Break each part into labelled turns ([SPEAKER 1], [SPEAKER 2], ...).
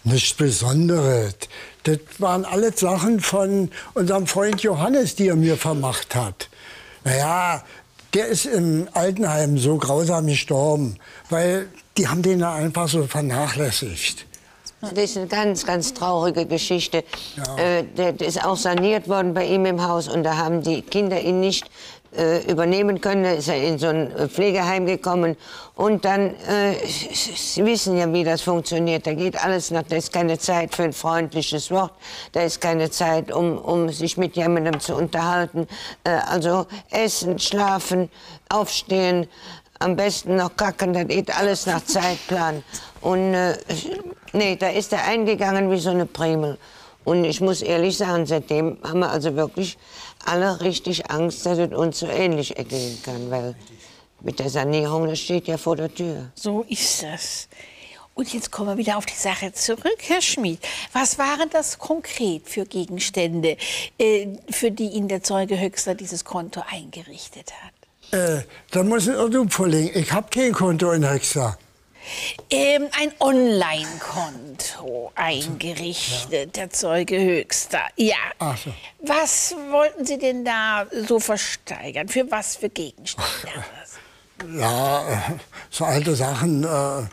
[SPEAKER 1] Nichts Besonderes. Das waren alles Sachen von unserem Freund Johannes, die er mir vermacht hat. Naja, der ist im Altenheim so grausam gestorben, weil die haben den da einfach so vernachlässigt.
[SPEAKER 2] Das ist eine ganz, ganz traurige Geschichte.
[SPEAKER 1] Ja.
[SPEAKER 2] Der ist auch saniert worden bei ihm im Haus und da haben die Kinder ihn nicht übernehmen können. Da ist er in so ein Pflegeheim gekommen und dann, Sie wissen ja, wie das funktioniert. Da geht alles nach, da ist keine Zeit für ein freundliches Wort, da ist keine Zeit, um sich mit jemandem zu unterhalten. Also essen, schlafen, aufstehen, am besten noch kacken, das geht alles nach Zeitplan. Und nee, da ist er eingegangen wie so eine Primel. Und ich muss ehrlich sagen, seitdem haben wir also wirklich alle richtig Angst, dass es uns so ähnlich ergehen kann. Weil mit der Sanierung, das steht ja vor der Tür.
[SPEAKER 3] So ist das. Und jetzt kommen wir wieder auf die Sache zurück, Herr Schmid. Was waren das konkret für Gegenstände, für die Ihnen der Zeuge Höxter dieses Konto eingerichtet hat?
[SPEAKER 1] Da muss ein Irrtum vorliegen. Ich habe kein Konto in Höxter.
[SPEAKER 3] Ein Online-Konto eingerichtet, der Zeuge Höxter. Ja.
[SPEAKER 1] Ach so.
[SPEAKER 3] Was wollten Sie denn da so versteigern? Für was für Gegenstände?
[SPEAKER 1] Ja, so alte Sachen. Ja,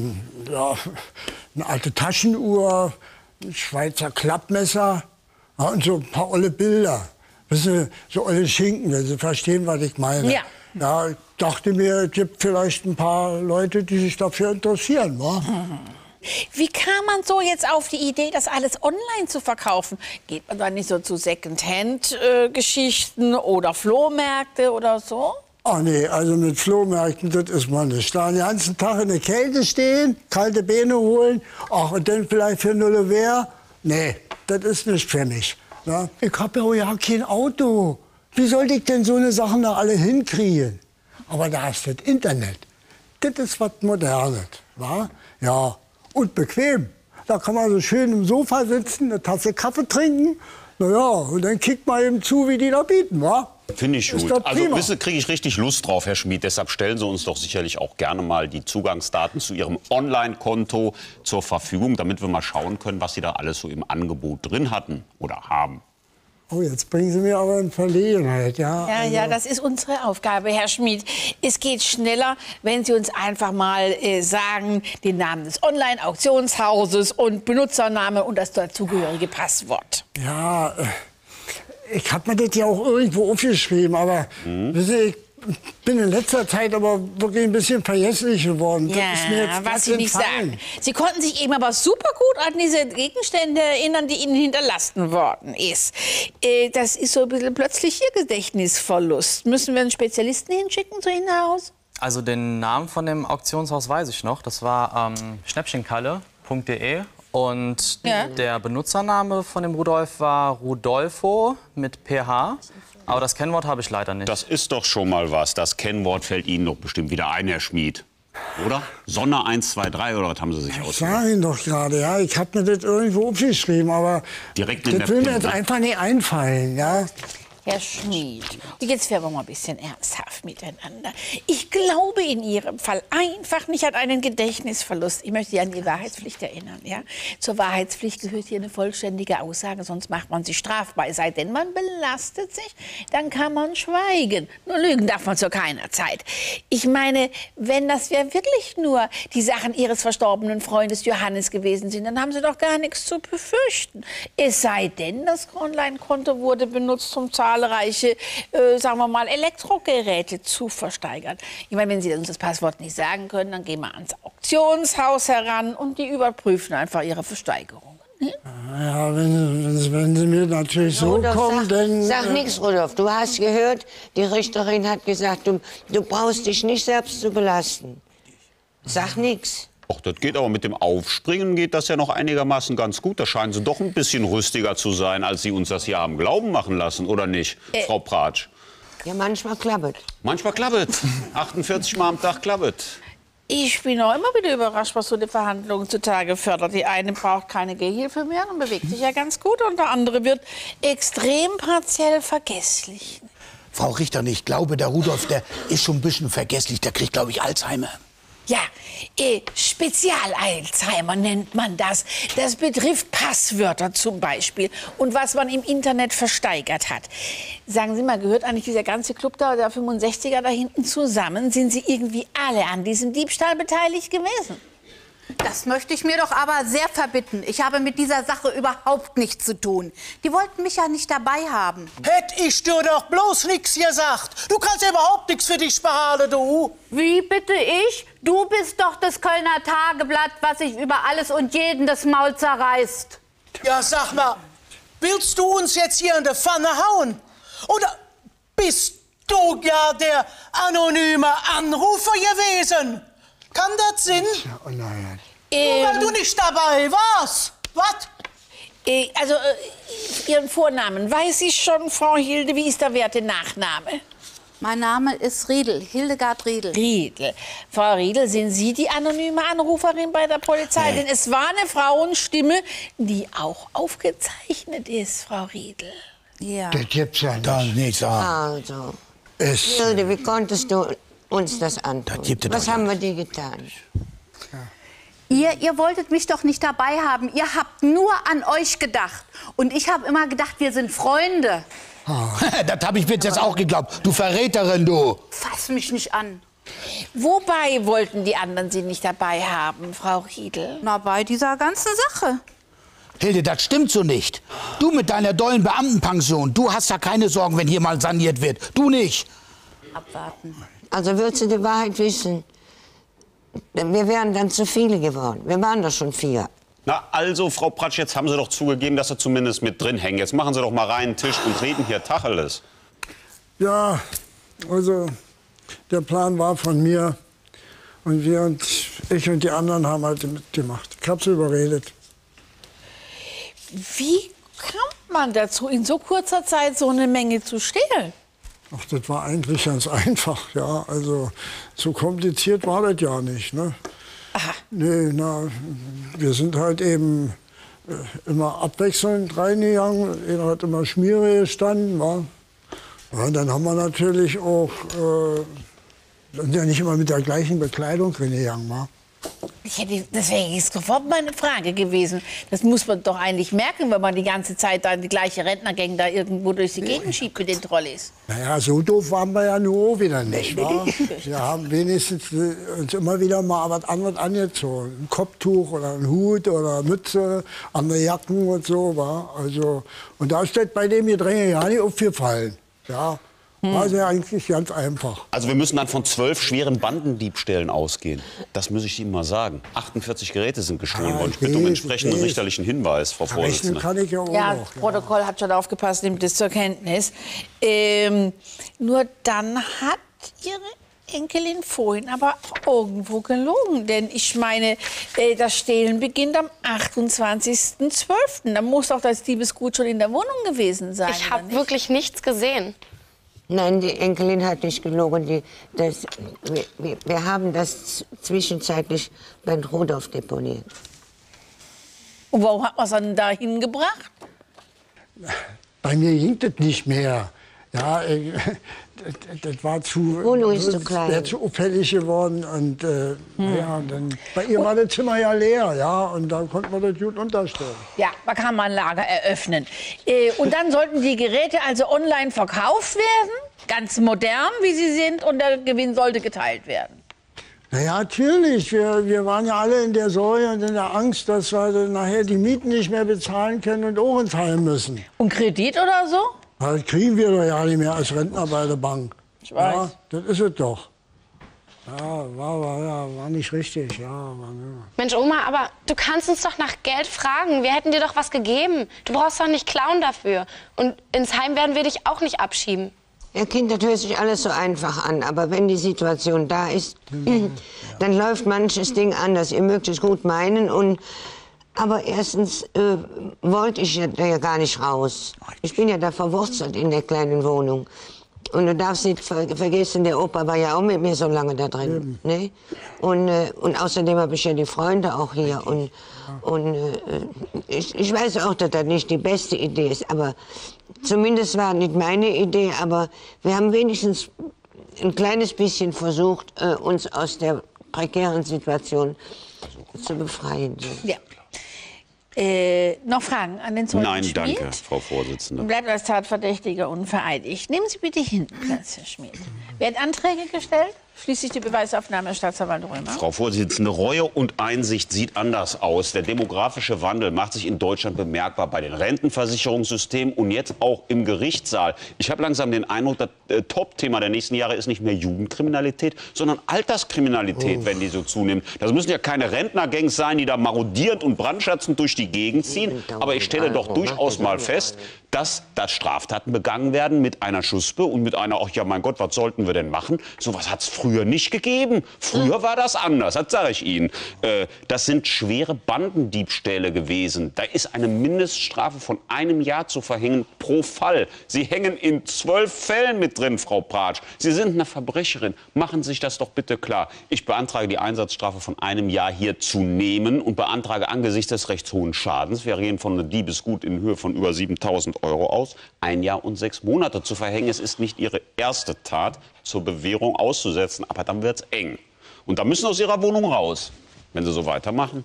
[SPEAKER 1] eine alte Taschenuhr, ein Schweizer Klappmesser, ja, und so ein paar olle Bilder. Wissen Sie, so olle Schinken, wenn Sie verstehen, was ich meine.
[SPEAKER 3] Ja.
[SPEAKER 1] Ja, ich dachte mir, es gibt vielleicht ein paar Leute, die sich dafür interessieren. Wa?
[SPEAKER 3] Wie kam man so jetzt auf die Idee, das alles online zu verkaufen? Geht man da nicht so zu Second-Hand-Geschichten oder Flohmärkte oder so?
[SPEAKER 1] Ach nee, also mit Flohmärkten, das ist man nicht. Da den ganzen Tag in der Kälte stehen, kalte Beine holen, ach, und dann vielleicht für null wer? Nee, das ist nicht für mich. Ja? Ich habe ja kein Auto. Wie sollte ich denn so eine Sachen da alle hinkriegen? Aber da ist das Internet. Das ist was Modernes, wa? Ja, und bequem. Da kann man so schön im Sofa sitzen, eine Tasse Kaffee trinken. Na ja, und dann kickt man eben zu, wie die da bieten, wa?
[SPEAKER 4] Finde ich gut. Also wissen, kriege ich richtig Lust drauf, Herr Schmid. Deshalb stellen Sie uns doch sicherlich auch gerne mal die Zugangsdaten zu Ihrem Online-Konto zur Verfügung, damit wir mal schauen können, was Sie da alles so im Angebot drin hatten oder haben.
[SPEAKER 1] Oh, jetzt bringen Sie mir aber in Verlegenheit, ja?
[SPEAKER 3] Ja,
[SPEAKER 1] also.
[SPEAKER 3] ja, das ist unsere Aufgabe, Herr Schmid. Es geht schneller, wenn Sie uns einfach mal sagen, den Namen des Online-Auktionshauses und Benutzername und das dazugehörige Passwort.
[SPEAKER 1] Ja, ich habe mir das ja auch irgendwo aufgeschrieben, aber wissen Sie, ich bin in letzter Zeit aber wirklich ein bisschen vergesslich geworden.
[SPEAKER 3] Ja,
[SPEAKER 1] das ist mir jetzt
[SPEAKER 3] was Sie nicht
[SPEAKER 1] entfallen.
[SPEAKER 3] sagen. Sie konnten sich eben aber super gut an diese Gegenstände erinnern, die Ihnen hinterlassen worden ist. Das ist so ein bisschen plötzlich Ihr Gedächtnisverlust. Müssen wir einen Spezialisten hinschicken zu Ihnen nach Hause?
[SPEAKER 5] Also den Namen von dem Auktionshaus weiß ich noch. Das war schnäppchenkalle.de. Und der Benutzername von dem Rudolf war Rudolfo mit PH. Aber das Kennwort habe ich leider nicht.
[SPEAKER 4] Das ist doch schon mal was. Das Kennwort fällt Ihnen doch bestimmt wieder ein, Herr Schmid. Oder? Sonne 1, 2, 3, oder was haben Sie sich
[SPEAKER 1] Ich
[SPEAKER 4] ausgedacht?
[SPEAKER 1] sage Ihnen doch gerade, ja, ich habe mir das irgendwo aufgeschrieben, aber
[SPEAKER 4] Direkt in
[SPEAKER 1] das
[SPEAKER 4] der
[SPEAKER 1] will mir
[SPEAKER 4] Pille.
[SPEAKER 1] jetzt einfach nicht einfallen, ja.
[SPEAKER 3] Herr Schmid, jetzt werden wir mal ein bisschen ernsthaft miteinander. Ich glaube in Ihrem Fall einfach nicht an einen Gedächtnisverlust. Ich möchte Sie an die Wahrheitspflicht erinnern. Ja? Zur Wahrheitspflicht gehört hier eine vollständige Aussage, sonst macht man sich strafbar. Es sei denn, man belastet sich, dann kann man schweigen. Nur lügen darf man zu keiner Zeit. Ich meine, wenn das wirklich nur die Sachen Ihres verstorbenen Freundes Johannes gewesen sind, dann haben Sie doch gar nichts zu befürchten. Es sei denn, das Online-Konto wurde benutzt, um zahlreiche, sagen wir mal, Elektrogeräte zu versteigern. Ich meine, wenn Sie uns das Passwort nicht sagen können, dann gehen wir ans Auktionshaus heran und die überprüfen einfach Ihre Versteigerung. Hm?
[SPEAKER 1] Ja, wenn Sie mir natürlich so
[SPEAKER 2] Rudolf,
[SPEAKER 1] kommen, dann...
[SPEAKER 2] Sag nichts, Rudolf. Du hast gehört, die Richterin hat gesagt, du brauchst dich nicht selbst zu belasten. Sag nichts.
[SPEAKER 4] Ach, das geht aber mit dem Aufspringen geht das ja noch einigermaßen ganz gut. Da scheinen Sie doch ein bisschen rüstiger zu sein, als Sie uns das hier haben glauben machen lassen, oder nicht, Frau Pratsch?
[SPEAKER 2] Ja, manchmal klappt.
[SPEAKER 4] Manchmal klappt. 48 Mal am Tag klappt.
[SPEAKER 3] Ich bin auch immer wieder überrascht, was so eine Verhandlung zutage fördert. Die eine braucht keine Gehhilfe mehr und bewegt sich ja ganz gut. Und der andere wird extrem partiell vergesslich.
[SPEAKER 6] Frau Richter, ich glaube, der Rudolf, der ist schon ein bisschen vergesslich. Der kriegt, glaube ich, Alzheimer.
[SPEAKER 3] Ja, Spezial-Alzheimer nennt man das. Das betrifft Passwörter zum Beispiel und was man im Internet versteigert hat. Sagen Sie mal, gehört eigentlich dieser ganze Club da, der 65er da hinten zusammen? Sind Sie irgendwie alle an diesem Diebstahl beteiligt gewesen?
[SPEAKER 6] Das möchte ich mir doch aber sehr verbitten. Ich habe mit dieser Sache überhaupt nichts zu tun. Die wollten mich ja nicht dabei haben.
[SPEAKER 7] Hätt ich dir doch bloß nichts gesagt. Du kannst ja überhaupt nichts für dich behalten, du.
[SPEAKER 6] Wie bitte ich? Du bist doch das Kölner Tageblatt, was sich über alles und jeden das Maul zerreißt.
[SPEAKER 7] Ja, sag mal, willst du uns jetzt hier in die Pfanne hauen? Oder bist du ja der anonyme Anrufer gewesen? Kann das Sinn?
[SPEAKER 1] Oh nein.
[SPEAKER 7] Weil du nicht dabei warst. Was?
[SPEAKER 3] Also, Ihren Vornamen weiß ich schon, Frau Hilde. Wie ist der werte Nachname?
[SPEAKER 6] Mein Name ist Riedel, Hildegard Riedel.
[SPEAKER 3] Riedel. Frau Riedel, sind Sie die anonyme Anruferin bei der Polizei? Denn es war eine Frauenstimme, die auch aufgezeichnet ist, Frau Riedel.
[SPEAKER 6] Ja.
[SPEAKER 1] Das gibt's ja
[SPEAKER 8] Kann
[SPEAKER 1] nicht.
[SPEAKER 8] nicht sagen.
[SPEAKER 2] Also,
[SPEAKER 1] Es,
[SPEAKER 2] Hilde, wie konntest du uns das antun?
[SPEAKER 8] Das gibt es
[SPEAKER 2] Was
[SPEAKER 8] doch
[SPEAKER 2] haben wir dir getan?
[SPEAKER 6] Ihr wolltet mich doch nicht dabei haben. Ihr habt nur an euch gedacht. Und ich habe immer gedacht, wir sind Freunde.
[SPEAKER 8] Das habe ich mir jetzt auch geglaubt. Du Verräterin, du.
[SPEAKER 6] Fass mich nicht an.
[SPEAKER 3] Wobei wollten die anderen Sie nicht dabei haben, Frau Riedel?
[SPEAKER 6] Na, bei dieser ganzen Sache.
[SPEAKER 8] Hilde, das stimmt so nicht. Du mit deiner dollen Beamtenpension, du hast ja keine Sorgen, wenn hier mal saniert wird. Du nicht.
[SPEAKER 6] Abwarten.
[SPEAKER 2] Also willst du die Wahrheit wissen? Wir wären dann zu viele geworden. Wir waren doch schon 4.
[SPEAKER 4] Na also, Frau Pratsch, jetzt haben Sie doch zugegeben, dass Sie zumindest mit drin hängen. Jetzt machen Sie doch mal reinen Tisch und reden hier Tacheles.
[SPEAKER 1] ja, also der Plan war von mir und ich und die anderen haben halt mitgemacht. Ich habe sie überredet.
[SPEAKER 3] Wie kommt man dazu, in so kurzer Zeit so eine Menge zu stehlen?
[SPEAKER 1] Ach, das war eigentlich ganz einfach, ja. Also so kompliziert war das ja nicht, ne?
[SPEAKER 3] Aha.
[SPEAKER 1] Nee, na, wir sind halt eben immer abwechselnd reingegangen. Einer hat immer Schmiere gestanden, wa? Ja, dann haben wir natürlich auch sind ja nicht immer mit der gleichen Bekleidung reingegangen, wa?
[SPEAKER 3] Das wäre jetzt sofort meine Frage gewesen. Das muss man doch eigentlich merken, wenn man die ganze Zeit dann die gleiche Rentnergang da irgendwo durch die Gegend schiebt mit den Trolleys.
[SPEAKER 1] Naja, so doof waren wir ja nur auch wieder nicht, wa? Wir haben wenigstens uns immer wieder mal was anderes angezogen. Ein Kopftuch oder ein Hut oder Mütze, andere Jacken und so, wa? Also, und da steht bei dem Gedränge ja nicht aufgefallen, ja. War ja eigentlich ganz einfach.
[SPEAKER 4] Also wir müssen dann von 12 schweren Bandendiebstählen ausgehen. Das muss ich Ihnen mal sagen. 48 Geräte sind gestohlen worden. Ich bitte um entsprechenden richterlichen Hinweis, Frau
[SPEAKER 1] Rechnen
[SPEAKER 4] Vorsitzende.
[SPEAKER 1] kann ich ja auch
[SPEAKER 3] Ja,
[SPEAKER 1] noch.
[SPEAKER 3] das Protokoll hat schon aufgepasst, nimmt das zur Kenntnis. Nur dann hat Ihre Enkelin vorhin aber irgendwo gelogen. Denn ich meine, das Stehlen beginnt am 28.12. Da muss doch das Diebesgut schon in der Wohnung gewesen sein.
[SPEAKER 9] Ich
[SPEAKER 3] oder
[SPEAKER 9] habe
[SPEAKER 3] nicht?
[SPEAKER 9] wirklich nichts gesehen.
[SPEAKER 2] Nein, die Enkelin hat nicht gelogen. Wir haben das zwischenzeitlich bei Rudolf deponiert.
[SPEAKER 3] Und warum hat man es dann da hingebracht?
[SPEAKER 1] Bei mir ging das nicht mehr. Ja, das war zu,
[SPEAKER 2] Wohnung ist zu klein.
[SPEAKER 1] wäre zu auffällig geworden. Und ja, dann, bei ihr war das Zimmer ja leer, ja, und da konnte man das gut unterstellen.
[SPEAKER 3] Ja, da kann man ein Lager eröffnen. Und dann sollten die Geräte also online verkauft werden, ganz modern, wie sie sind, und der Gewinn sollte geteilt werden.
[SPEAKER 1] Naja, natürlich. Wir waren ja alle in der Sorge und in der Angst, dass wir dann nachher die Mieten nicht mehr bezahlen können und auch ins Heim müssen.
[SPEAKER 3] Und Kredit oder so?
[SPEAKER 1] Das kriegen wir doch ja nicht mehr als Rentner bei der Bank.
[SPEAKER 3] Ich weiß.
[SPEAKER 1] Ja, das ist es doch. Ja, war nicht richtig. Ja,
[SPEAKER 9] Mensch, Oma, aber du kannst uns doch nach Geld fragen. Wir hätten dir doch was gegeben. Du brauchst doch nicht klauen dafür. Und ins Heim werden wir dich auch nicht abschieben.
[SPEAKER 2] Ja, Kind, das hört sich alles so einfach an. Aber wenn die Situation da ist, dann läuft manches Ding anders. Ihr mögt es gut meinen. Aber erstens wollte ich ja gar nicht raus. Ich bin ja da verwurzelt in der kleinen Wohnung. Und du darfst nicht vergessen, der Opa war ja auch mit mir so lange da drin. Ne? Und außerdem habe ich ja die Freunde auch hier. Ich weiß auch, dass das nicht die beste Idee ist. Aber zumindest war nicht meine Idee. Aber wir haben wenigstens ein kleines bisschen versucht, uns aus der prekären Situation zu befreien.
[SPEAKER 3] Ja. Noch Fragen an den Zeugen
[SPEAKER 4] Nein,
[SPEAKER 3] Schmid?
[SPEAKER 4] danke, Frau Vorsitzende.
[SPEAKER 3] Bleibt als Tatverdächtiger unvereidigt. Nehmen Sie bitte hinten Platz, Herr Schmid. Werden Anträge gestellt? Schließlich die Beweisaufnahme, Herr Staatsanwalt Römer.
[SPEAKER 4] Frau Vorsitzende, Reue und Einsicht sieht anders aus. Der demografische Wandel macht sich in Deutschland bemerkbar bei den Rentenversicherungssystemen und jetzt auch im Gerichtssaal. Ich habe langsam den Eindruck, das Top-Thema der nächsten Jahre ist nicht mehr Jugendkriminalität, sondern Alterskriminalität, wenn die so zunimmt. Das müssen ja keine Rentnergangs sein, die da marodierend und brandschatzend durch die Gegend ziehen. Aber ich stelle doch durchaus mal fest, dass Straftaten begangen werden mit einer Schuspe und mit einer, ach ja mein Gott, was sollten wir denn machen? Sowas hat es früher nicht gegeben. Früher war das anders, das sage ich Ihnen. Das sind schwere Bandendiebstähle gewesen. Da ist eine Mindeststrafe von 1 Jahr zu verhängen pro Fall. Sie hängen in 12 Fällen mit drin, Frau Pratsch. Sie sind eine Verbrecherin. Machen Sie sich das doch bitte klar. Ich beantrage die Einsatzstrafe von 1 Jahr hier zu nehmen und beantrage angesichts des recht hohen Schadens, wir reden von einem Diebesgut in Höhe von über 7.000 Euro aus, 1 Jahr und 6 Monate zu verhängen. Es ist nicht Ihre erste Tat, zur Bewährung auszusetzen, aber dann wird's eng. Und da müssen Sie aus Ihrer Wohnung raus, wenn Sie so weitermachen.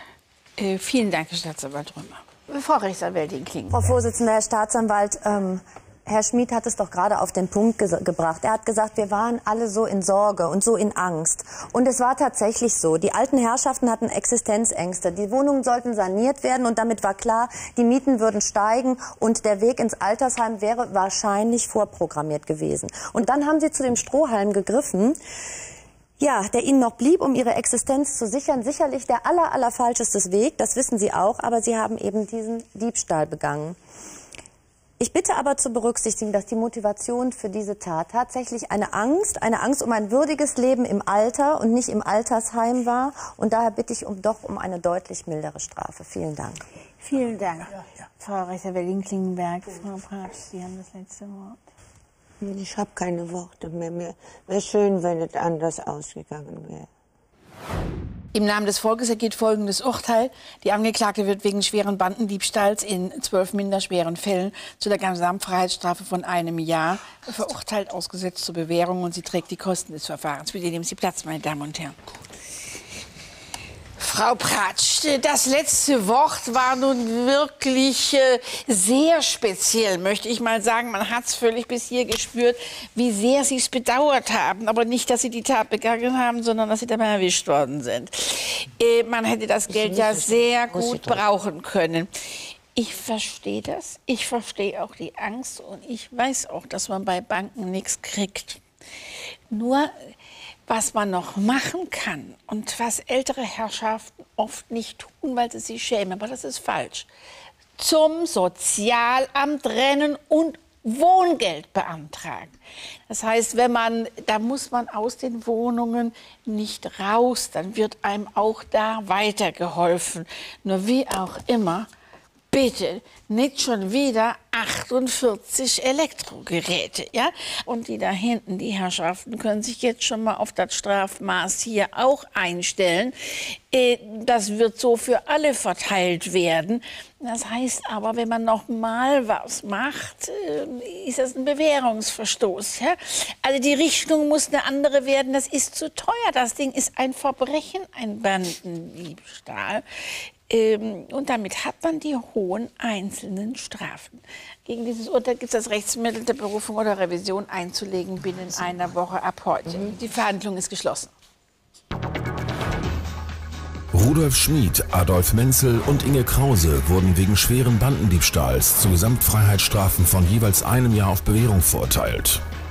[SPEAKER 3] Vielen Dank, Herr Staatsanwalt Römer. Frau Rechtsanwältin Kling.
[SPEAKER 10] Frau Vorsitzende, Herr Staatsanwalt, Herr Schmid hat es doch gerade auf den Punkt gebracht. Er hat gesagt, wir waren alle so in Sorge und so in Angst. Und es war tatsächlich so. Die alten Herrschaften hatten Existenzängste. Die Wohnungen sollten saniert werden und damit war klar, die Mieten würden steigen und der Weg ins Altersheim wäre wahrscheinlich vorprogrammiert gewesen. Und dann haben sie zu dem Strohhalm gegriffen, ja, der ihnen noch blieb, um ihre Existenz zu sichern. Sicherlich der allerfalscheste Weg, das wissen sie auch, aber sie haben eben diesen Diebstahl begangen. Ich bitte aber zu berücksichtigen, dass die Motivation für diese Tat tatsächlich eine Angst um ein würdiges Leben im Alter und nicht im Altersheim war. Und daher bitte ich doch um eine deutlich mildere Strafe. Vielen Dank.
[SPEAKER 3] Vielen Dank. Frau Rechtsanwältin Klingenberg, Frau Pratsch, Sie haben das letzte Wort.
[SPEAKER 2] Ich habe keine Worte mehr. Wäre schön, wenn es anders ausgegangen wäre.
[SPEAKER 3] Im Namen des Volkes ergeht folgendes Urteil. Die Angeklagte wird wegen schweren Bandendiebstahls in 12 minderschweren Fällen zu der Gesamtfreiheitsstrafe von 1 Jahr verurteilt, ausgesetzt zur Bewährung, und sie trägt die Kosten des Verfahrens. Bitte nehmen Sie Platz, meine Damen und Herren. Frau Pratsch, das letzte Wort war nun wirklich sehr speziell, möchte ich mal sagen. Man hat es völlig bis hier gespürt, wie sehr Sie es bedauert haben. Aber nicht, dass Sie die Tat begangen haben, sondern dass Sie dabei erwischt worden sind. Man hätte das Geld ja sehr gut brauchen können. Ich verstehe das. Ich verstehe auch die Angst. Und ich weiß auch, dass man bei Banken nichts kriegt. Nur, was man noch machen kann und was ältere Herrschaften oft nicht tun, weil sie sich schämen, aber das ist falsch, zum Sozialamt rennen und Wohngeld beantragen. Das heißt, da muss man aus den Wohnungen nicht raus, dann wird einem auch da weitergeholfen. Nur wie auch immer, bitte nicht schon wieder 48 Elektrogeräte, ja? Und die da hinten, die Herrschaften, können sich jetzt schon mal auf das Strafmaß hier auch einstellen. Das wird so für alle verteilt werden. Das heißt aber, wenn man noch mal was macht, ist das ein Bewährungsverstoß. Ja? Also die Richtung muss eine andere werden. Das ist zu teuer. Das Ding ist ein Verbrechen, ein Bandendiebstahl. Und damit hat man die hohen einzelnen Strafen. Gegen dieses Urteil gibt es das Rechtsmittel der Berufung oder Revision einzulegen binnen einer Woche ab heute. Die Verhandlung ist geschlossen.
[SPEAKER 11] Rudolf Schmid, Adolf Menzel und Inge Krause wurden wegen schweren Bandendiebstahls zu Gesamtfreiheitsstrafen von jeweils 1 Jahr auf Bewährung verurteilt.